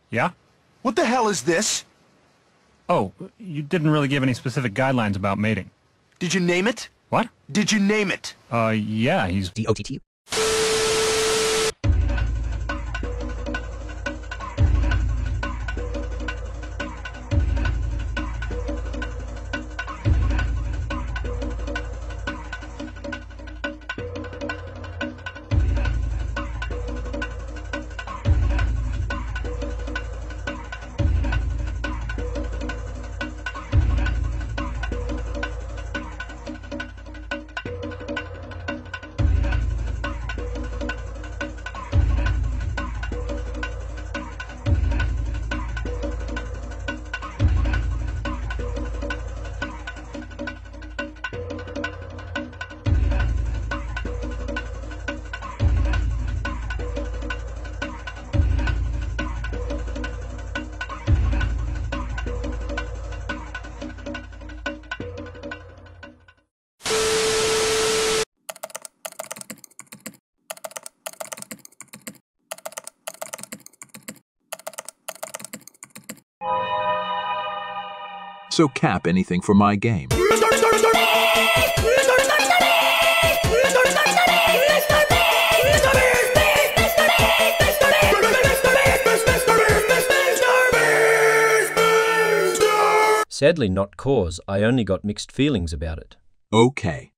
Yeah? What the hell is this? Oh, you didn't really give any specific guidelines about mating. Did you name it? What? Did you name it? Yeah, he's... DOTT. So Cap, anything for my game? Sadly not cause, I only got mixed feelings about it. Okay.